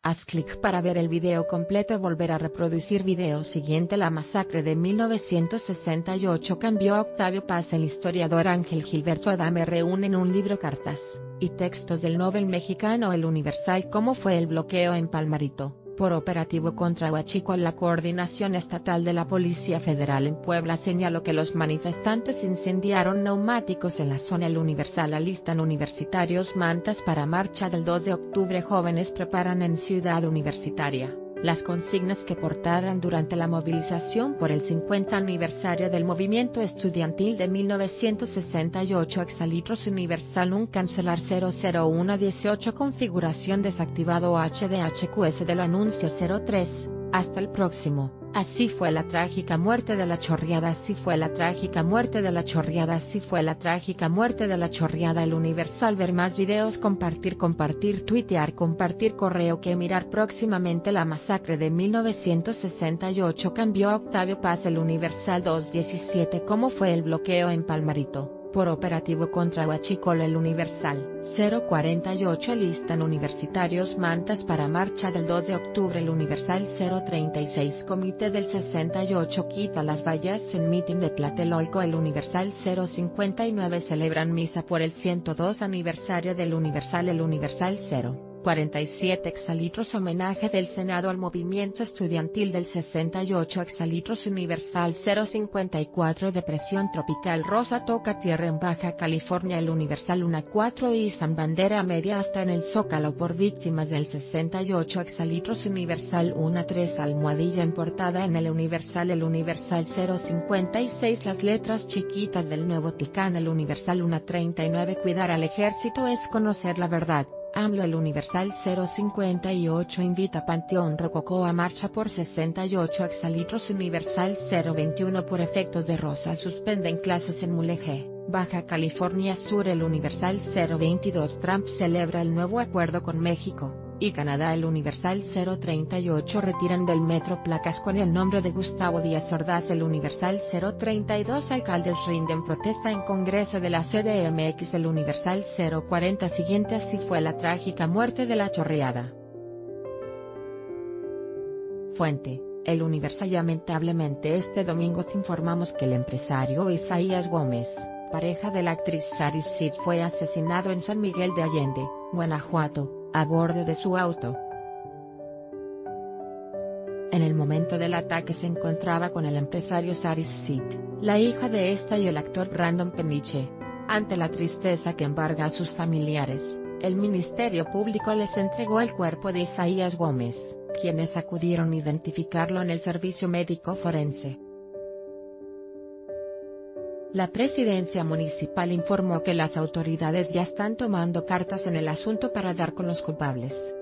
Haz clic para ver el video completo y volver a reproducir video siguiente. La masacre de 1968 cambió a Octavio Paz. El historiador Ángel Gilberto Adame reúne en un libro cartas y textos del Nobel mexicano El Universal cómo fue el bloqueo en Palmarito, por operativo contra Huachico. La Coordinación Estatal de la Policía Federal en Puebla señaló que los manifestantes incendiaron neumáticos en la zona. El Universal alistan universitarios mantas para marcha del 2 de octubre. Jóvenes preparan en Ciudad Universitaria las consignas que portarán durante la movilización por el 50 aniversario del movimiento estudiantil de 1968. Exalitros Universal un cancelar 00118 configuración desactivado HDHQS del anuncio 03, hasta el próximo. Así fue la trágica muerte de la chorreada. Así fue la trágica muerte de la chorreada. Así fue la trágica muerte de la chorreada. El Universal. Ver más videos, compartir, tuitear, compartir, correo que mirar próximamente. La masacre de 1968 cambió a Octavio Paz. El Universal 217 cómo fue el bloqueo en Palmarito, por operativo contra Huachico. El Universal 048 listan universitarios mantas para marcha del 2 de octubre. El Universal 036 Comité del 68 quita las vallas en mitin de Tlatelolco. El Universal 059 celebran misa por el 102 aniversario del Universal. El Universal 047 Exalitros homenaje del Senado al movimiento estudiantil del 68. Exalitros Universal 054 depresión tropical rosa toca tierra en Baja California. El Universal 1-4 izan bandera media hasta en el Zócalo por víctimas del 68. Exalitros Universal 1-3 almohadilla en portada en el Universal. El Universal 056 las letras chiquitas del nuevo Ticán. El Universal 1-39 cuidar al ejército es conocer la verdad. AMLO. El Universal 058 invita Panteón Rococó a marcha por 68. Exalitros Universal 021 por efectos de rosa suspenden clases en Mulegé, Baja California Sur. El Universal 022 Trump celebra el nuevo acuerdo con México y Canadá. El Universal 038 retiran del metro placas con el nombre de Gustavo Díaz Ordaz. El Universal 032 alcaldes rinden protesta en Congreso de la CDMX. El Universal 040 siguiente así fue la trágica muerte de la chorreada. Fuente: El Universal. Lamentablemente este domingo te informamos que el empresario Isaías Gómez, pareja de la actriz Saris Sid, fue asesinado en San Miguel de Allende, Guanajuato, a bordo de su auto. En el momento del ataque se encontraba con el empresario Saris Sid, la hija de esta y el actor Brandon Peniche. Ante la tristeza que embarga a sus familiares, el Ministerio Público les entregó el cuerpo de Isaías Gómez, quienes acudieron a identificarlo en el servicio médico forense. La presidencia municipal informó que las autoridades ya están tomando cartas en el asunto para dar con los culpables.